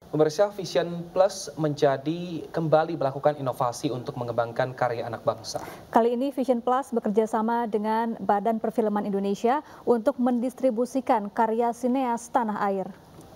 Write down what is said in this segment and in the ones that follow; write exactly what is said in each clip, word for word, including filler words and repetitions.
Pemirsa, Vision Plus menjadi kembali melakukan inovasi untuk mengembangkan karya anak bangsa. Kali ini Vision Plus bekerja sama dengan Badan Perfilman Indonesia untuk mendistribusikan karya sineas tanah air.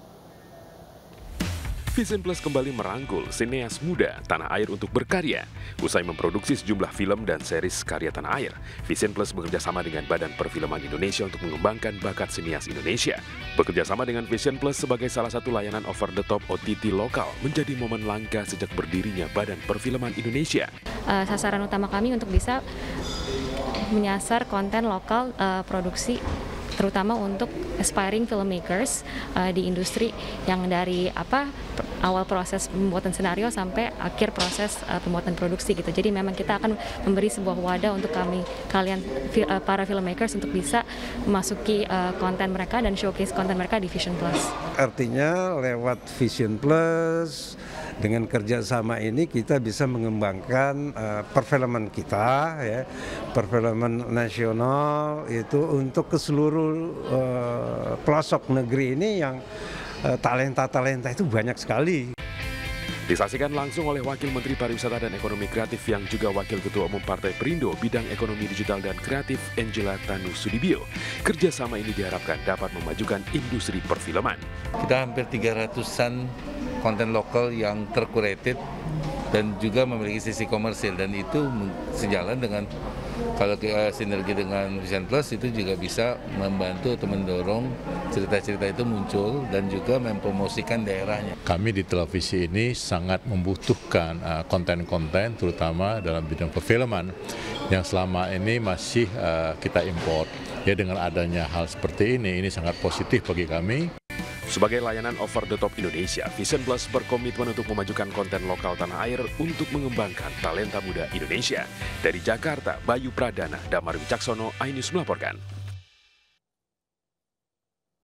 Vision Plus kembali merangkul sineas muda tanah air untuk berkarya. Usai memproduksi sejumlah film dan series karya tanah air, Vision Plus bekerja sama dengan Badan Perfilman Indonesia untuk mengembangkan bakat sineas Indonesia. Bekerja sama dengan Vision Plus sebagai salah satu layanan over-the-top O T T lokal menjadi momen langka sejak berdirinya Badan Perfilman Indonesia. Uh, sasaran utama kami untuk bisa menyasar konten lokal uh, produksi, terutama untuk aspiring filmmakers uh, di industri yang dari apa awal proses pembuatan skenario sampai akhir proses uh, pembuatan produksi gitu. Jadi memang kita akan memberi sebuah wadah untuk kami kalian uh, para filmmakers untuk bisa memasuki uh, konten mereka dan showcase konten mereka di Vision Plus. Artinya lewat Vision Plus dengan kerjasama ini kita bisa mengembangkan uh, perfilman kita, ya, perfilman nasional itu untuk ke seluruh uh, pelosok negeri ini yang talenta-talenta uh, itu banyak sekali. Disaksikan langsung oleh Wakil Menteri Pariwisata dan Ekonomi Kreatif yang juga Wakil Ketua Umum Partai Perindo Bidang Ekonomi Digital dan Kreatif Angela Tanu Sudibyo. Kerjasama ini diharapkan dapat memajukan industri perfilman. Kita hampir tiga ratusan konten lokal yang tercurated dan juga memiliki sisi komersil, dan itu sejalan dengan kalau kita sinergi dengan Vision Plus itu juga bisa membantu atau mendorong cerita-cerita itu muncul dan juga mempromosikan daerahnya. Kami di televisi ini sangat membutuhkan konten-konten uh, terutama dalam bidang perfilman yang selama ini masih uh, kita import. Ya, dengan adanya hal seperti ini, ini sangat positif bagi kami. Sebagai layanan over the top Indonesia, Vision Plus berkomitmen untuk memajukan konten lokal tanah air untuk mengembangkan talenta muda Indonesia. Dari Jakarta, Bayu Pradana, Damar Wicaksono, iNews melaporkan.